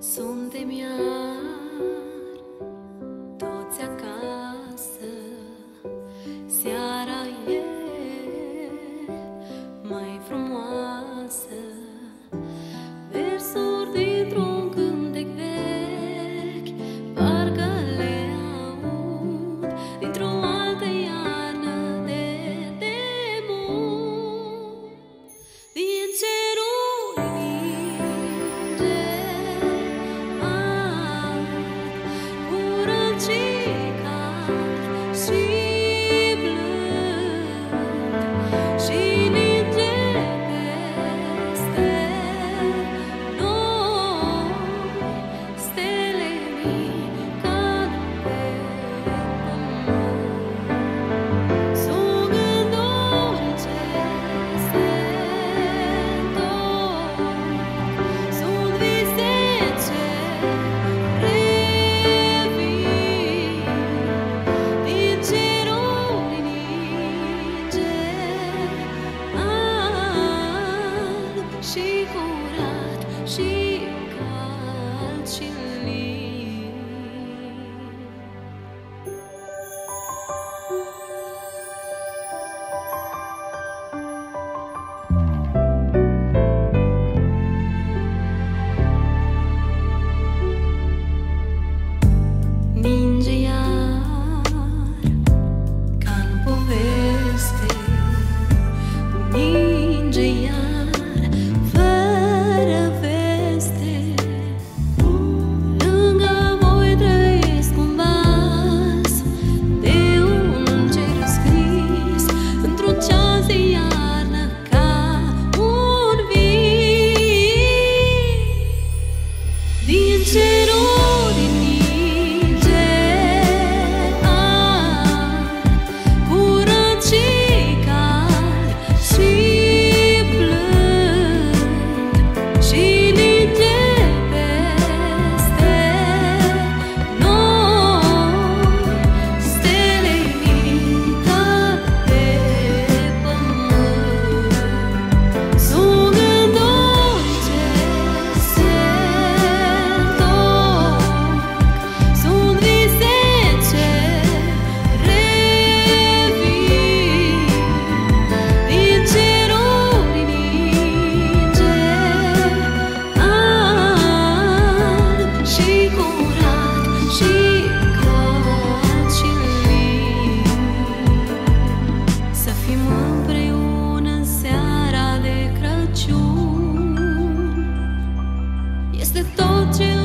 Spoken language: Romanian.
Suntem iar toți acasă, seara e mai frumoasă, versuri dintr-un cântec vechi, parcă le aud dintr-o altă iarnă de demult. Din cerul ninge curând și cald și blând, și ninge peste noi stele mici cad pe pământ. Sunt gânduri ce se întorc, sunt vise ce revin din ceruri ninge alb și curat și cald și lin. Ninge iar ca-n poveste, ninge iar fără veste. Lângă voi trăiesc un vas de un cer scris într-un ceas de iarnă ca un vis. Din ceruri ninge curând și cald și blând, și ninge peste noi stele mici cad pe pământ. Sunt gânduri ce se întorc, sunt vise ce revin din ceruri ninge alb și curat și cald și lin. Să fim împreună în seara de Crăciun este tot ce